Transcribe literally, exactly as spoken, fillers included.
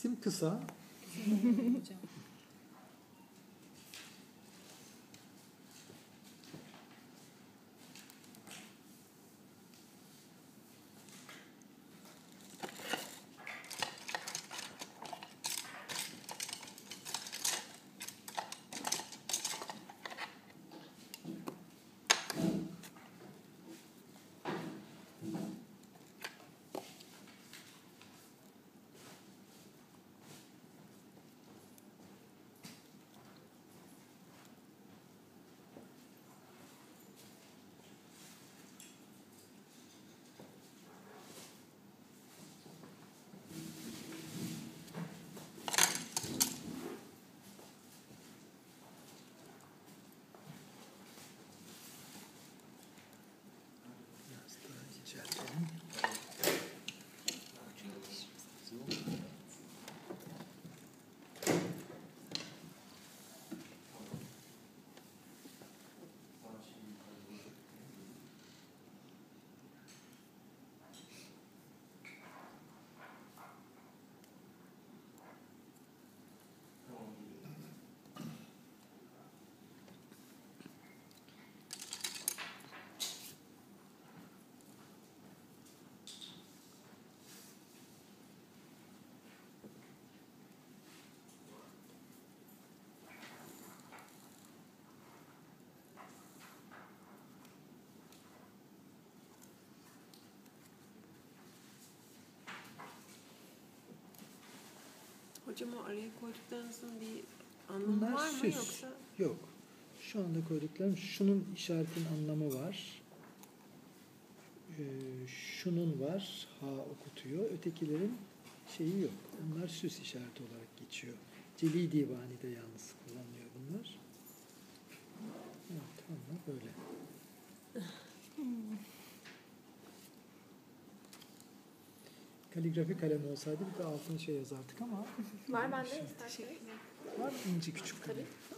İsim kısa. Hocam. Biraz daha inceltelim. Hocam o araya koyduklarınızın bir anlamı Bunlar var mı süs. yoksa? Yok. Şu anda koyduklarım, şunun işaretin anlamı var. Ee, şunun var. Ha okutuyor. Ötekilerin şeyi yok. Onlar süs işareti olarak geçiyor. Celi Divani'de yalnız kullanılıyor bunlar. Evet, tamam böyle. Kaligrafi kalemi olsaydı bir de altına şey yazardık ama Var bende isterseniz. var ince küçük kalem. Tabii.